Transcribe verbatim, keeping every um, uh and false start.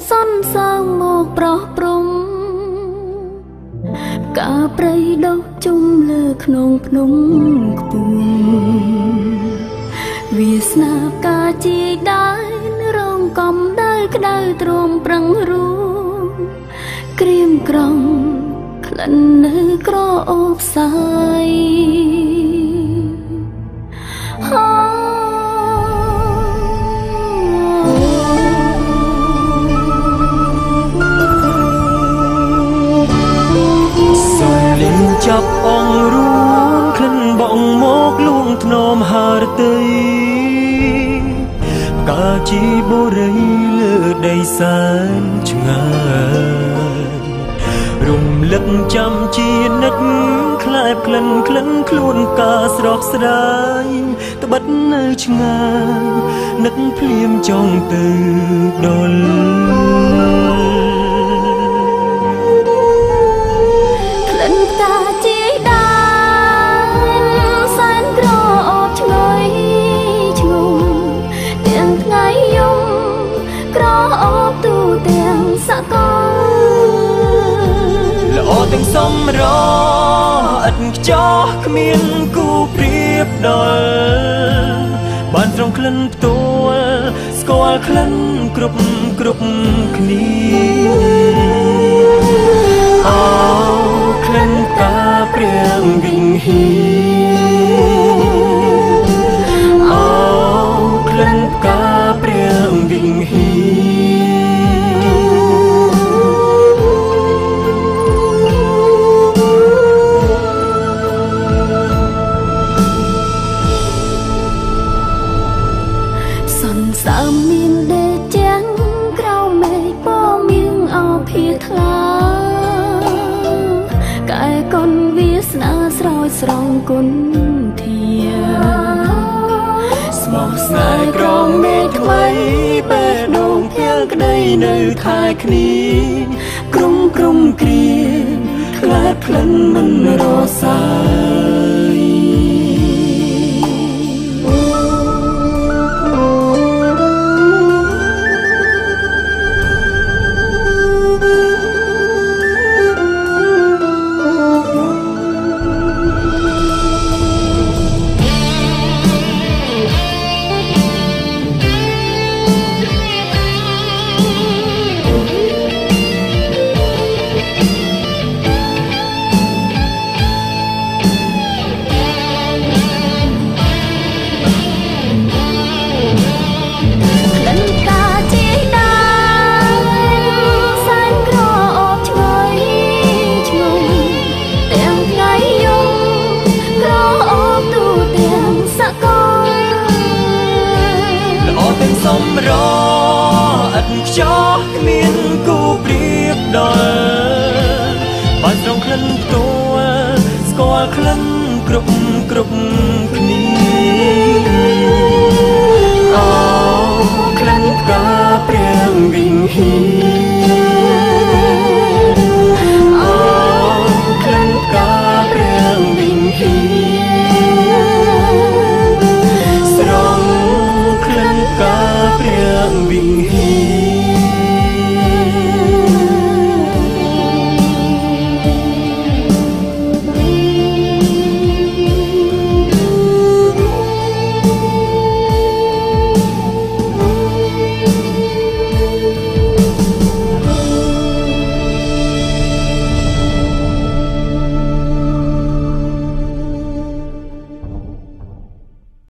សន្សើមមកប្រោះព្រំកាព្រៃដុះជុំលើក្នុងភ្នំខ្ពស់វាសនាផ្កាជាយដែររងកំដៅក្ដៅទ្រាំប្រឹងរួមក្រៀមក្រំក្លិននៅក្រអូបសាយចាប់អងរួនក្លិនបងមកលួងធ្នមហារតីកាជីបុរីលើដីសែនឆ្ងាយរំលឹកចាំជានិតខ្លែបក្លិនក្លិនខ្លួនកាស្រស់ស្រាយត្បិតនៅឆ្ងាយនឹកភ្លាមចង់ទៅដល់ទាំងសំរឥតខ្ចោះគ្មានគូប្រៀបដល់បានត្រង់ក្លិនផ្ទាល់ស្គាល់ក្លិនគ្រប់គ្រប់គ្នាអូក្លិនតាព្រាងវិញហ៊ីអូក្លិនផ្កាព្រាងវិញហ៊ីสามีนเดจังเกราไม่ป้อมิงเอาเพียทลากายคนวิสนาสรอยสรองกุนเทียสมองสนายกรองเมฆไว้เปิดดวงเพียงกระไดในทายคณีกรุงกรุงเกรียนคลาดคลันมันรอสายសំរឥតខ្ចោះគ្មានគូប្រៀបដល់បានត្រង់ក្លិនផ្ទាល់ស្គាល់ក្លិនគ្រប់គ្រប់គ្នាអូក្លិនផ្កាព្រាងវិញហ៊ី